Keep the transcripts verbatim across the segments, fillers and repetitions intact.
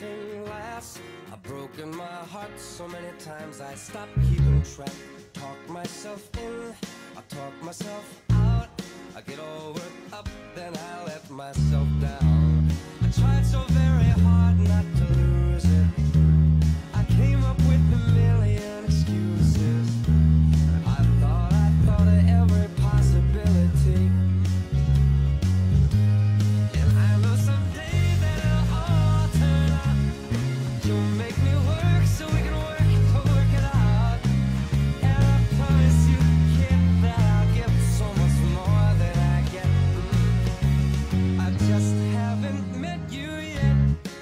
broken glass. I've broken my heart so many times I stopped keeping track. Talk myself in, I talk myself out. I get all worked up, then I let myself down. I tried so very hard not to lose it. I came up with a million excuses. I thought, I thought of every possibility. And I know someday that it'll all turn out. You'll make me work so we can work to work it out. And I promise you, kid, that I'll give so much more than I get. I just haven't met you yet.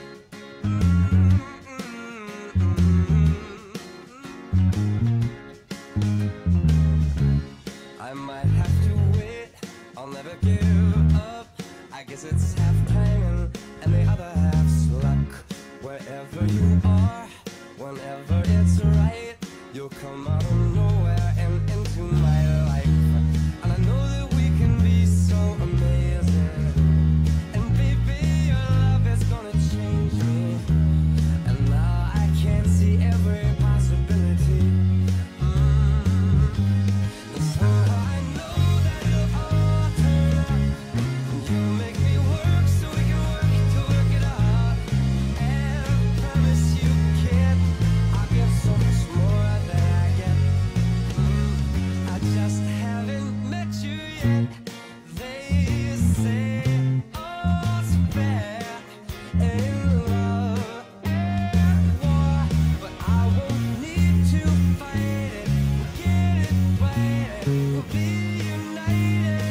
I might have to wait, I'll never give up. I guess it's half timing and the other half's luck. Wherever you are, whenever it's right, you'll come out of nowhere and into my life. And I know that we can be so amazing. And baby, your love is gonna change me. And now I can see every possibility. Mm. And somehow I know that it'll all turn out. You make me work so we can work to work it out. And I promise you, kid, I'll give so much more than I get. Mm. I just haven't met you yet. They say all's fair in love and war, but I won't need to fight it. We'll get it right, we'll be united.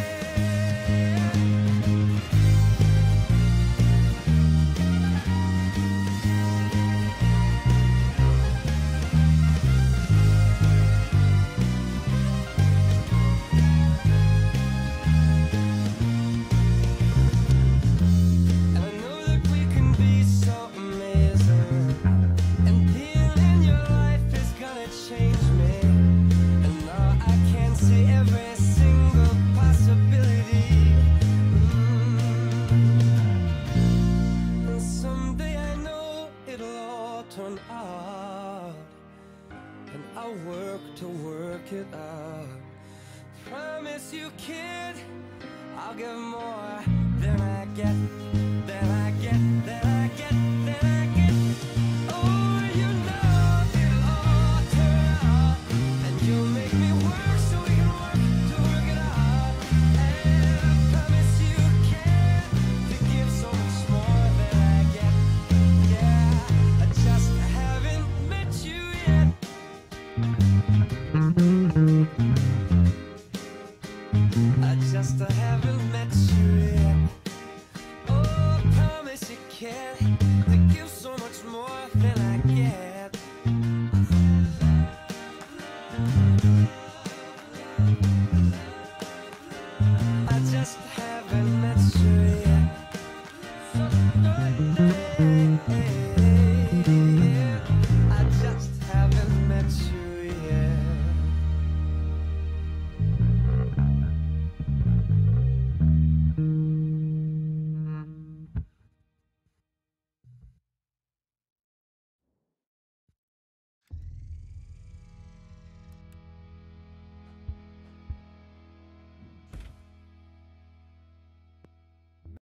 And I know that we can be so amazing. And being in your life is gonna change me. And now I can see every single possibility. Mm. And someday I know it'll all turn out. And I'll work to work it out. Promise you, kid, I'll give more than I get, than I get, than I get, than I get. Oh, you know it'll all turn out. And you'll make me work so we can work to work it out. And I promise you, kid, to give so much more than I get. Yeah, I just haven't met you yet.